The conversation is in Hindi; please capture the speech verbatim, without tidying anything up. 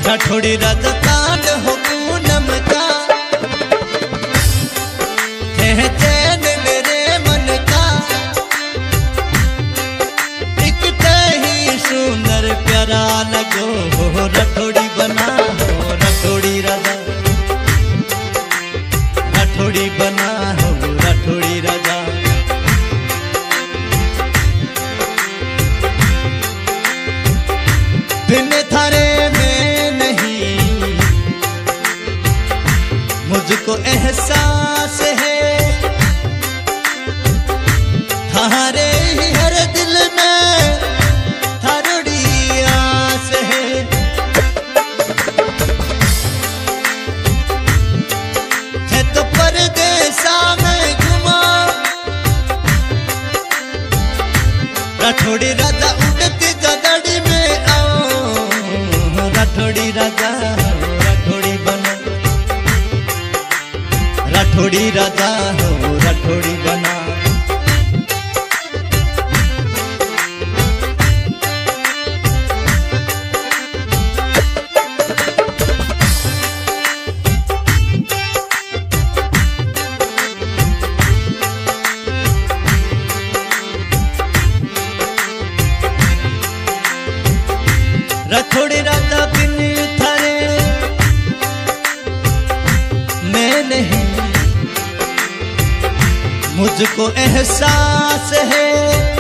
राठौड़ी राजा तान हो पूनम का है चैन मेरे मन का। एक ही सुंदर प्यारा लगो हो राठौड़ी बना हो राठौड़ी राजा राठौड़ी बना हो राठौड़ी राजा। बिन थारे में नहीं मुझको एहसास है, थारे ही हर दिल में थारोड़ी आस है। है तो परदेसा में घुमा राठौड़ी राजा उड़ती जगड़ी में आओ राठौड़ी राजा राठौड़ी बना राठौड़ी राजा हो राठौड़ी बना। राठौड़ी राजा बिन थारे मैं नहीं मुझको एहसास है,